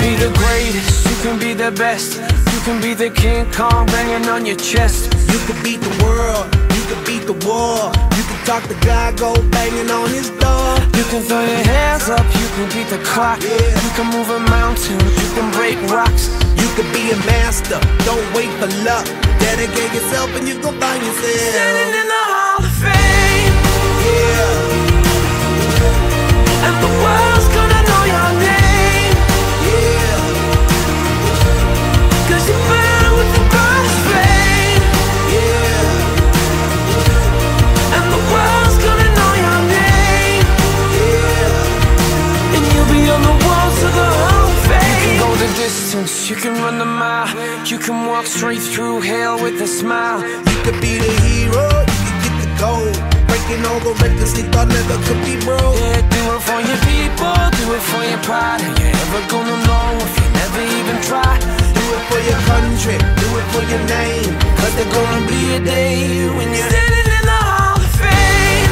be the greatest, you can be the best. You can be the King Kong banging on your chest. You can beat the world, you can beat the war. You can talk to God, go banging on his door. You can throw your hands up, you can beat the clock. You can move a mountain, you can break rocks. You can be a master, don't wait for luck. Dedicate yourself and you gon' find yourself standing in the Hall of Fame. Yeah. And the world's gonna know your name. Yeah. Cause you burn with the brightest flame. Yeah. And the world's gonna know your name. Yeah. And you'll be on the walls of the Hall of Fame. You can go the distance, you can run the mile. You can walk straight through hell with a smile. You could be the hero, you can get the gold. Breaking all the records they thought never could be broke. Yeah, do it for your people, do it for your pride. Are you ever gonna know if you never even try? Do it for your country, do it for your name. Cause there's gonna be a day when you're standing in the Hall of Fame.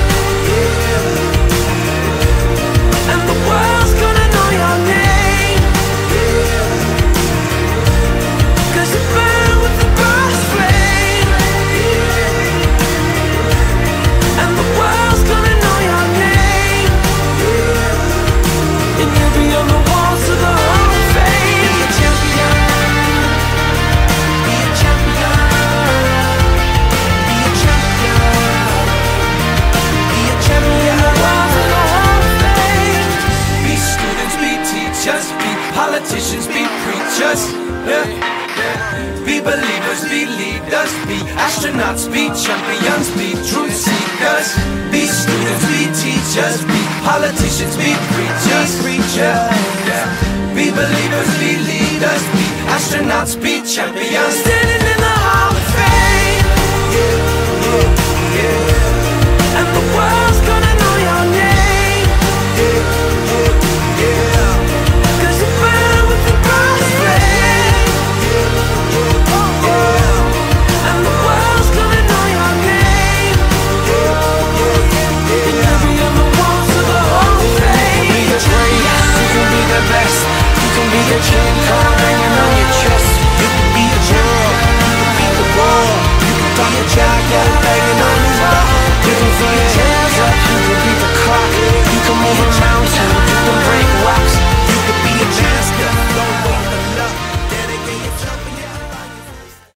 Yeah. And the world's gonna know your name. Yeah. Cause you burn with the brightest flame. Yeah. And the world's gonna know your name. Yeah. And you'll be on the walls of the Hall of Fame. Be a champion. Be a champion. Be a champion. Be a champion. The walls of the Hall of Fame. Be students, be teachers, be politicians, be preachers. Yeah. Be believers, be leaders, be astronauts, be champions, be truth seekers. Be students, be teachers, be politicians, be preachers. Yeah. Be believers, be leaders, be astronauts, be champions.